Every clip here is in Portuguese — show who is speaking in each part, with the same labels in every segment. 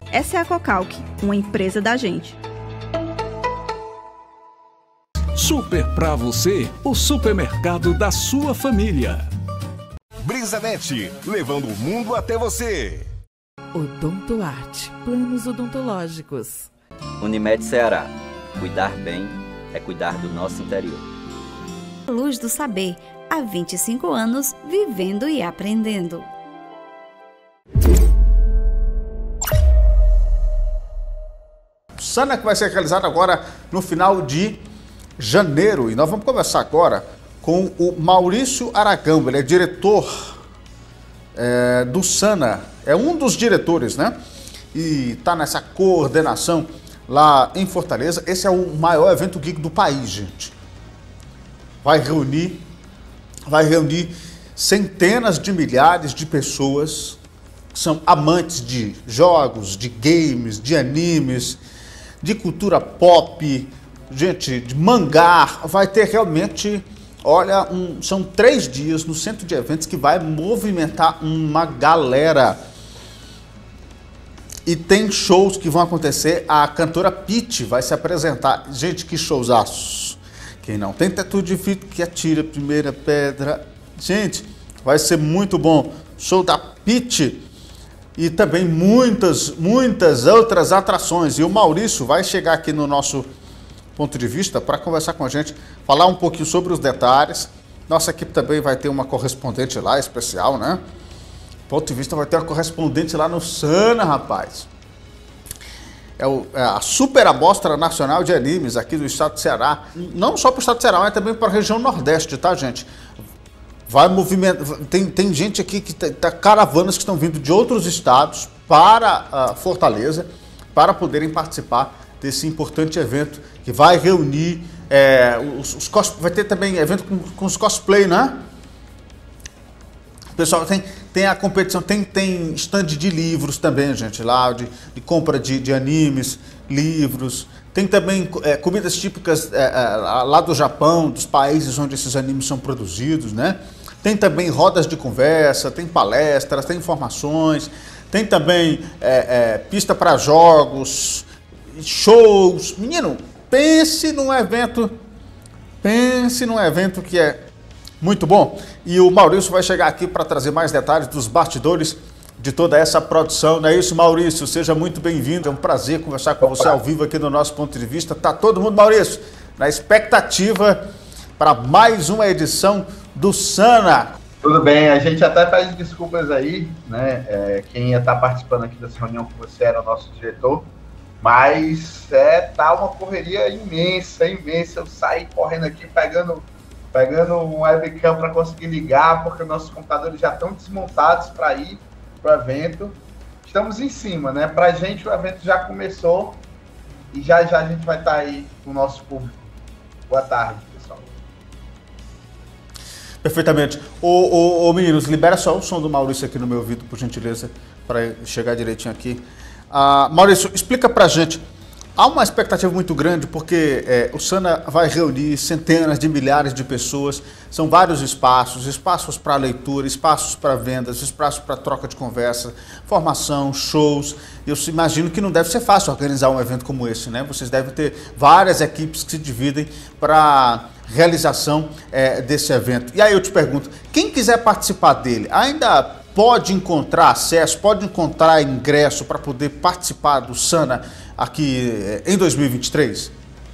Speaker 1: Essa é a Cocalc, uma empresa da gente.
Speaker 2: Super pra você, o supermercado da sua família.
Speaker 3: Brisanet, levando o mundo até você.
Speaker 4: Odontoarte, planos odontológicos.
Speaker 5: Unimed Ceará, cuidar bem é cuidar do nosso interior.
Speaker 6: Luz do Saber, há 25 anos, vivendo e aprendendo.
Speaker 7: Sana que vai ser realizada agora no final de janeiro. E nós vamos conversar agora com o Maurício Aragão. Ele é diretor do Sana, é um dos diretores, né? E está nessa coordenação lá em Fortaleza. Esse é o maior evento geek do país, gente. Vai reunir centenas de milhares de pessoas que são amantes de jogos, de games, de animes, de cultura pop, gente, de mangá. Vai ter realmente, olha, são 3 dias no centro de eventos que vai movimentar uma galera. E tem shows que vão acontecer, a cantora Pitty vai se apresentar. Gente, que showzaços. Quem não tem tatu de vidro que atira a primeira pedra. Gente, vai ser muito bom. Show da Pitty. E também muitas outras atrações. E o Maurício vai chegar aqui no nosso ponto de vista para conversar com a gente, falar um pouquinho sobre os detalhes. Nossa equipe também vai ter uma correspondente lá, especial, né? Ponto de vista vai ter uma correspondente lá no Sana, rapaz. É a Super Amostra Nacional de Animes aqui do estado do Ceará. Não só para o estado do Ceará, mas também para a região Nordeste, tá, gente? Vai movimentar. Tem gente aqui que tá caravanas que estão vindo de outros estados para Fortaleza para poderem participar desse importante evento que vai reunir vai ter também evento com os cosplay, né? Pessoal, tem a competição, tem stand de livros também, gente, lá, de compra de animes, livros. Tem também comidas típicas lá do Japão, dos países onde esses animes são produzidos, né? Tem também rodas de conversa, tem palestras, tem informações, tem também pista para jogos, shows. Menino, pense num evento que é muito bom. E o Maurício vai chegar aqui para trazer mais detalhes dos bastidores de toda essa produção. Não é isso, Maurício? Seja muito bem-vindo. É um prazer conversar com você ao vivo aqui no nosso ponto de vista. Tá todo mundo, Maurício, na expectativa para mais uma edição do Sana.
Speaker 8: Tudo bem, a gente até pede desculpas aí, né? Quem ia estar participando aqui dessa reunião com você era o nosso diretor, mas tá uma correria imensa. Eu saí correndo aqui pegando um webcam para conseguir ligar, porque nossos computadores já estão desmontados para ir para o evento. Estamos em cima, né? Para a gente o evento já começou e já a gente vai estar aí com o nosso público. Boa tarde, pessoal.
Speaker 7: Perfeitamente. Ô meninos, libera só o som do Maurício aqui no meu ouvido, por gentileza, para chegar direitinho aqui. Maurício, explica pra gente. Há uma expectativa muito grande porque o Sana vai reunir centenas de milhares de pessoas. São vários espaços para leitura, espaços para vendas, espaços para troca de conversa, formação, shows. Eu imagino que não deve ser fácil organizar um evento como esse, né? Vocês devem ter várias equipes que se dividem para realização desse evento. E aí eu te pergunto, quem quiser participar dele, ainda pode encontrar acesso, pode encontrar ingresso para poder participar do Sana aqui em 2023?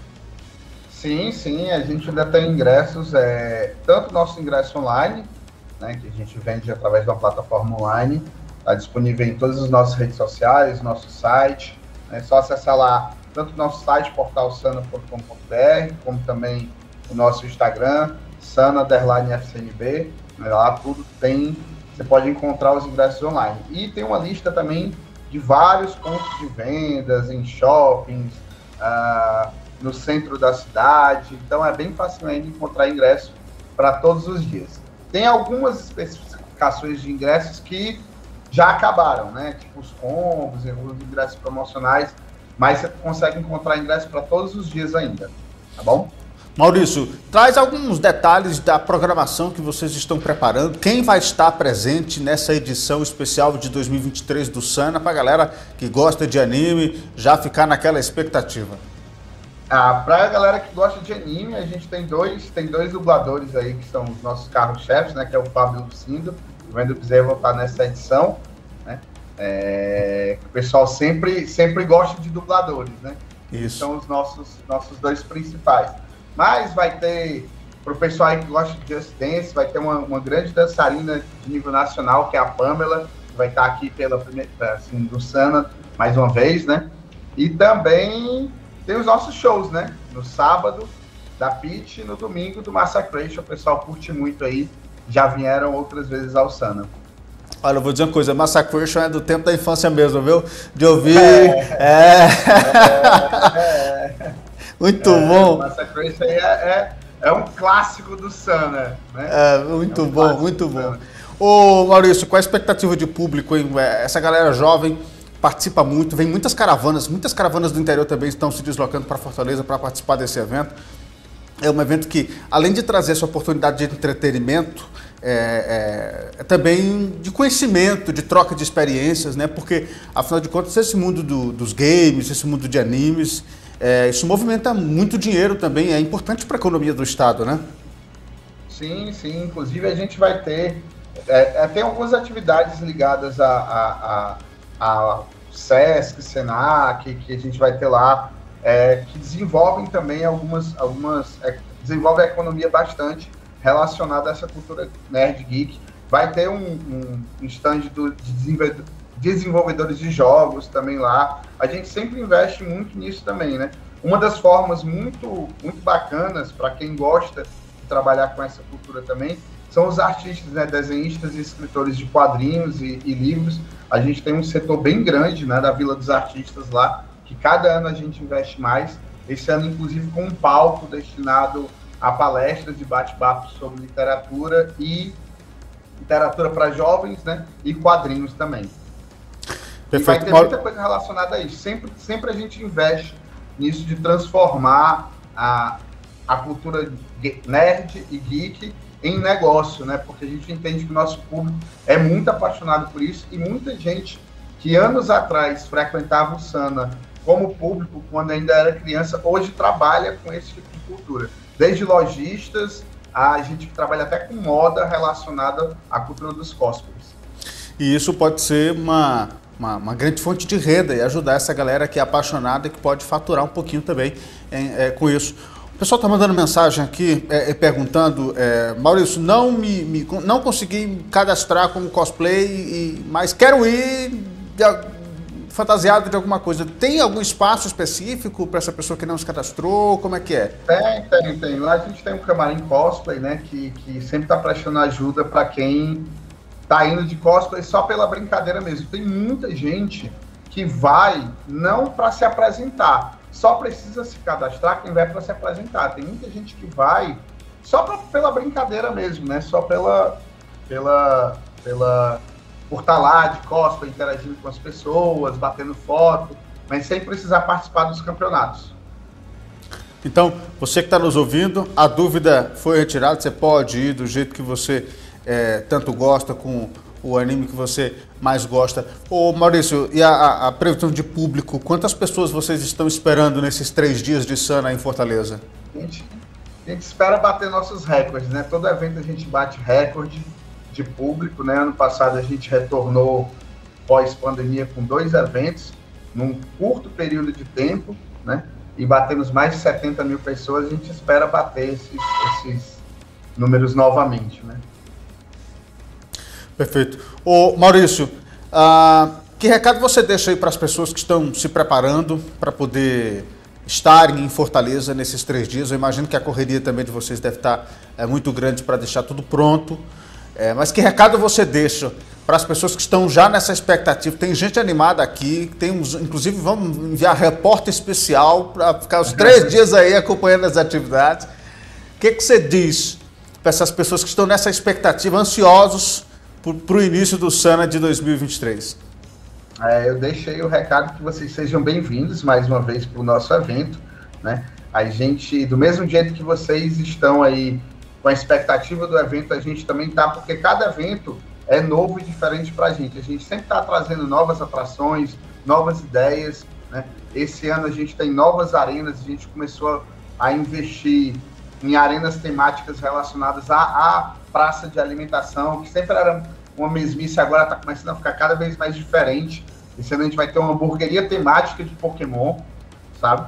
Speaker 8: Sim, a gente ainda tem ingressos, tanto nosso ingresso online, né, que a gente vende através de uma plataforma online, está disponível em todas as nossas redes sociais, nosso site, é só acessar lá, tanto o nosso site, portalsana.com.br, como também o nosso Instagram, sana_FCNB, né, lá tudo tem, você pode encontrar os ingressos online. E tem uma lista também de vários pontos de vendas, em shoppings, no centro da cidade. Então é bem fácil ainda encontrar ingresso para todos os dias. Tem algumas especificações de ingressos que já acabaram, né? Tipo os combos, os ingressos promocionais, mas você consegue encontrar ingresso para todos os dias ainda, tá bom?
Speaker 7: Maurício, traz alguns detalhes da programação que vocês estão preparando. Quem vai estar presente nessa edição especial de 2023 do Sana, para a galera que gosta de anime já ficar naquela expectativa?
Speaker 8: Para a galera que gosta de anime, a gente tem dois dubladores aí que são os nossos carros-chefes, né? Que é o Fábio Lucindo e o Wendel Bezerra vão estar nessa edição, né? O pessoal sempre gosta de dubladores, né?
Speaker 7: Isso.
Speaker 8: São os nossos dois principais. Mas vai ter, para o pessoal aí que gosta de Just Dance, vai ter uma grande dançarina de nível nacional, que é a Pamela, que vai estar aqui pela primeira, assim, do Sana, mais uma vez, né? E também tem os nossos shows, né? No sábado, da Pitch, e no domingo, do Massacration. O pessoal curte muito aí, já vieram outras vezes ao Sana.
Speaker 7: Olha, eu vou dizer uma coisa, Massacration é do tempo da infância mesmo, viu? De ouvir... Muito bom.
Speaker 8: Massacration aí é um clássico do Sana, né?
Speaker 7: Muito bom, muito bom. Ô, Maurício, qual a expectativa de público, hein? Essa galera jovem participa muito, vem muitas caravanas do interior também estão se deslocando para Fortaleza para participar desse evento. É um evento que, além de trazer essa oportunidade de entretenimento, é também de conhecimento, de troca de experiências, né? Porque, afinal de contas, esse mundo dos games, esse mundo de animes, isso movimenta muito dinheiro também, é importante para a economia do estado, né?
Speaker 8: Sim, sim. Inclusive, a gente vai ter... tem algumas atividades ligadas a SESC, SENAC, que a gente vai ter lá, que desenvolvem também desenvolve a economia bastante relacionada a essa cultura nerd geek. Vai ter um stand de desenvolvedores de jogos também lá. A gente sempre investe muito nisso também, né? Uma das formas muito, muito bacanas para quem gosta de trabalhar com essa cultura também são os artistas, né, desenhistas e escritores de quadrinhos e livros. A gente tem um setor bem grande, né, da Vila dos Artistas lá, que cada ano a gente investe mais. Esse ano, inclusive, com um palco destinado a palestras e bate-papos sobre literatura para jovens, né, e quadrinhos também. Perfeito. E vai ter muita coisa relacionada a isso. Sempre a gente investe nisso de transformar a cultura nerd e geek em negócio, né? Porque a gente entende que o nosso público é muito apaixonado por isso e muita gente que anos atrás frequentava o Sana como público, quando ainda era criança, hoje trabalha com esse tipo de cultura. Desde lojistas, a gente trabalha até com moda relacionada à cultura dos cosplays.
Speaker 7: E isso pode ser uma grande fonte de renda e ajudar essa galera que é apaixonada e que pode faturar um pouquinho também com isso. O pessoal está mandando mensagem aqui, perguntando, Maurício, não consegui me cadastrar como cosplay, mas quero ir fantasiado de alguma coisa. Tem algum espaço específico para essa pessoa que não se cadastrou? Como é que é?
Speaker 8: Tem. Lá a gente tem um camarim cosplay, né, que sempre está prestando ajuda para quem está indo de cosplay só pela brincadeira mesmo. Tem muita gente que vai não para se apresentar, só precisa se cadastrar quem vai para se apresentar. Tem muita gente que vai só pela brincadeira mesmo, né? Só por estar lá de cosplay, interagindo com as pessoas, batendo foto, mas sem precisar participar dos campeonatos.
Speaker 7: Então, você que está nos ouvindo, a dúvida foi retirada, você pode ir do jeito que você tanto gosta, com o anime que você mais gosta. Ô Maurício, e a previsão de público, quantas pessoas vocês estão esperando nesses 3 dias de Sana em Fortaleza?
Speaker 8: A gente espera bater nossos recordes, né? Todo evento a gente bate recorde de público, né? Ano passado a gente retornou pós-pandemia com 2 eventos, num curto período de tempo, né? E batemos mais de 70 mil pessoas. A gente espera bater esses números novamente, né?
Speaker 7: Perfeito. Ô Maurício, que recado você deixa aí para as pessoas que estão se preparando para poder estarem em Fortaleza nesses 3 dias? Eu imagino que a correria também de vocês deve estar muito grande para deixar tudo pronto. Mas que recado você deixa para as pessoas que estão já nessa expectativa? Tem gente animada aqui, inclusive vamos enviar repórter especial para ficar os 3 dias aí acompanhando as atividades. O que você diz para essas pessoas que estão nessa expectativa, ansiosos para o início do Sana de 2023?
Speaker 8: Eu deixei o recado que vocês sejam bem-vindos mais uma vez para o nosso evento, né? A gente, do mesmo jeito que vocês estão aí com a expectativa do evento, a gente também tá, porque cada evento é novo e diferente para a gente. A gente sempre está trazendo novas atrações, novas ideias, né? Esse ano a gente tem novas arenas, a gente começou a investir em arenas temáticas relacionadas à praça de alimentação, que sempre era uma mesmice, agora está começando a ficar cada vez mais diferente. Esse ano a gente vai ter uma hamburgueria temática de Pokémon, sabe?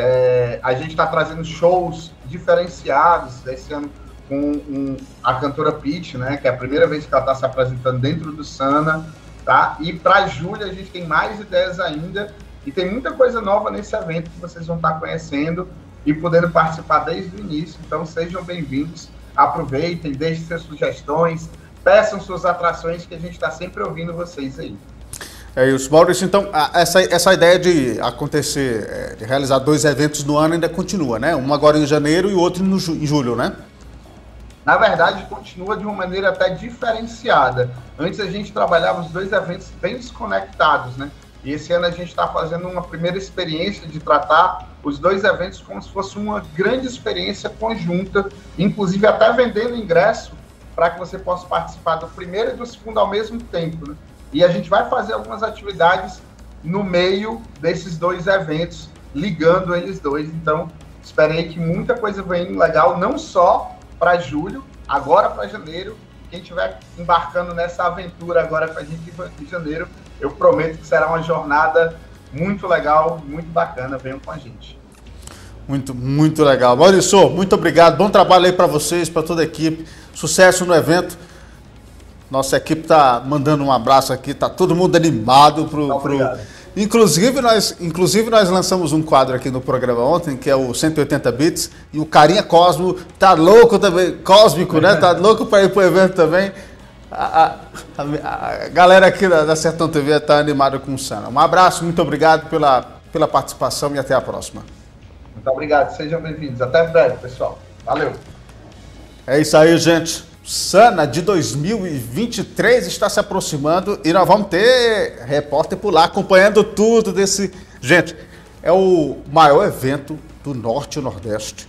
Speaker 8: A gente está trazendo shows diferenciados esse ano com a cantora Peach, né? Que é a primeira vez que ela está se apresentando dentro do Sana, tá? E para julho a gente tem mais ideias ainda e tem muita coisa nova nesse evento que vocês vão estar conhecendo e podendo participar desde o início. Então sejam bem-vindos, aproveitem, deixem suas sugestões, peçam suas atrações, que a gente está sempre ouvindo vocês aí.
Speaker 7: É isso, Maurício. Então, essa ideia de acontecer, de realizar 2 eventos no ano ainda continua, né? Um agora em janeiro e o outro em julho, né?
Speaker 8: Na verdade, continua de uma maneira até diferenciada. Antes a gente trabalhava os 2 eventos bem desconectados, né? E esse ano a gente está fazendo uma primeira experiência de tratar os 2 eventos como se fosse uma grande experiência conjunta, inclusive até vendendo ingresso para que você possa participar do primeiro e do segundo ao mesmo tempo, né? E a gente vai fazer algumas atividades no meio desses 2 eventos, ligando eles 2. Então, esperei que muita coisa venha legal, não só para julho, agora para janeiro. Quem estiver embarcando nessa aventura agora com a gente em janeiro, eu prometo que será uma jornada muito legal, muito bacana. Venham com a gente.
Speaker 7: Muito, muito legal. Maurício, muito obrigado. Bom trabalho aí para vocês, para toda a equipe. Sucesso no evento. Nossa equipe está mandando um abraço aqui, está todo mundo animado
Speaker 8: Obrigado.
Speaker 7: Inclusive nós lançamos um quadro aqui no programa ontem, que é o 180 Bits, e o Carinha Cosmo tá louco também, cósmico, né? Tá louco para ir pro evento também. A galera aqui da Sertão TV está animada com o Sana. Um abraço, muito obrigado pela participação e até a próxima.
Speaker 8: Muito obrigado, sejam bem-vindos. Até breve, pessoal. Valeu.
Speaker 7: É isso aí, gente. Sana de 2023 está se aproximando e nós vamos ter repórter por lá acompanhando tudo desse... Gente, é o maior evento do Norte e Nordeste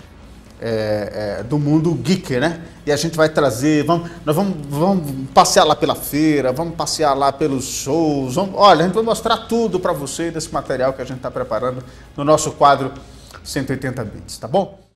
Speaker 7: do mundo geek, né? E a gente vai trazer, nós vamos passear lá pela feira, vamos passear lá pelos shows, olha, a gente vai mostrar tudo para você desse material que a gente está preparando no nosso quadro 180 Bits, tá bom?